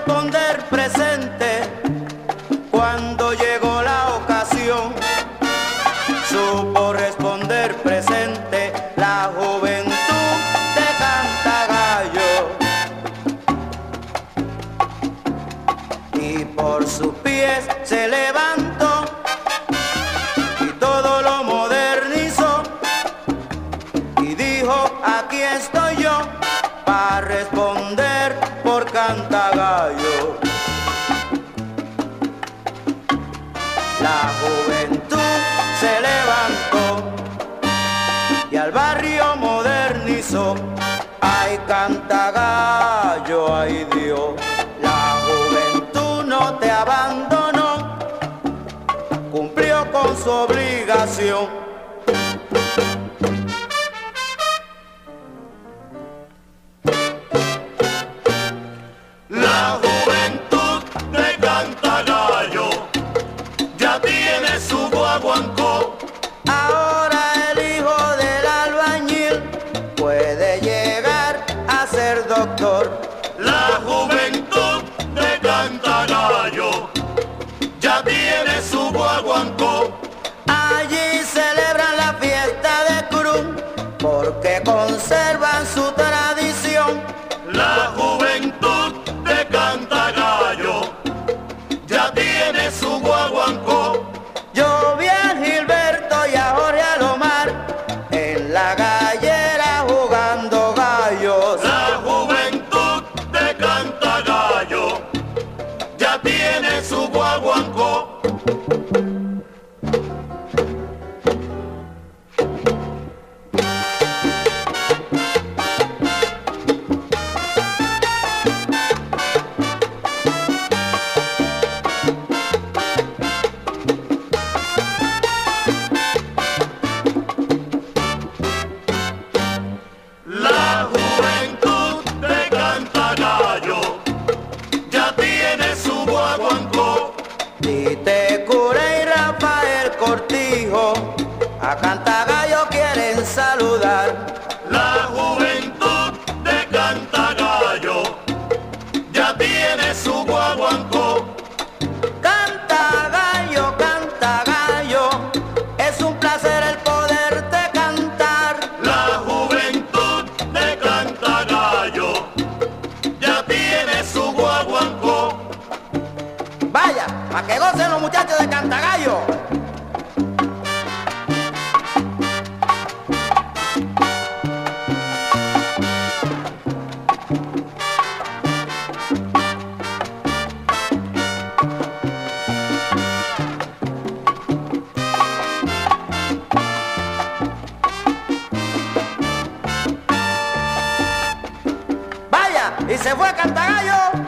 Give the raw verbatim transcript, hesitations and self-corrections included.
responder presente cuando llegó la ocasión. Supo responder presente la juventud de Cantagallo, y por sus pies se levantó y todo lo modernizó, y dijo: aquí estoy yo para responder por Cantagallo. La juventud se levantó y al barrio modernizó. Ay, Cantagallo, ay Dios, la juventud no te abandonó, cumplió con su obligación. La juventud de Cantagallo ya tiene su guaguancó. Ahora el hijo del albañil puede llegar a ser doctor. La juventud de Cantagallo ya tiene su guaguancó. Allí celebran la fiesta de Cruz porque conservan su tradición. La juventud de Cantagallo ya tiene su guaguancó. Yo vi a Gilberto y a Jorge Alomar en la gallera jugando gallos. La juventud de Cantagallo ya tiene su guaguancó. La juventud de Cantagallo ya tiene su guaguancó. Tite Curé y Rafael Cortijo a Cantagallo quieren saludar. La juventud de Cantagallo ya tiene su guaguancó. Cantagallo, Cantagallo, es un placer el poderte cantar. La juventud de Cantagallo ya tiene su guaguancó. Vaya, para que gocen los muchachos de Cantagallo. Vaya, y se fue Cantagallo.